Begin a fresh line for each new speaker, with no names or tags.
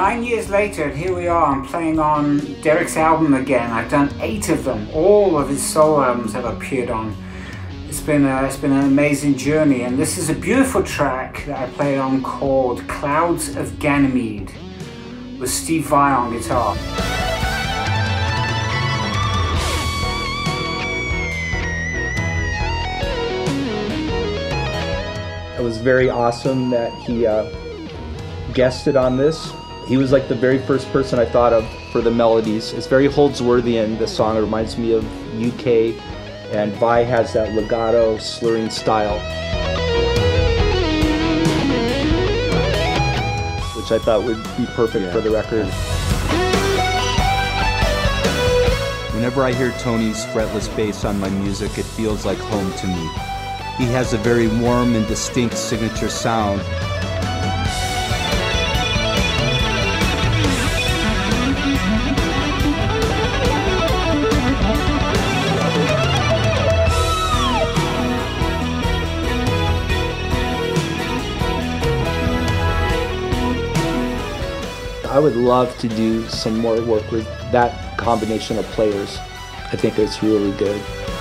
9 years later, and here we are, I'm playing on Derek's album again. I've done 8 of them. All of his solo albums have appeared on. It's been an amazing journey, and this is a beautiful track that I played on called Clouds of Ganymede with Steve Vai on guitar.
It was very awesome that he guested on this. He was like the very first person I thought of for the melodies. It's very Holdsworthian, this song. It reminds me of UK, and Vai has that legato, slurring style, which I thought would be perfect for the record.
Whenever I hear Tony's fretless bass on my music, it feels like home to me. He has a very warm and distinct signature sound.
I would love to do some more work with that combination of players. I think it's really good.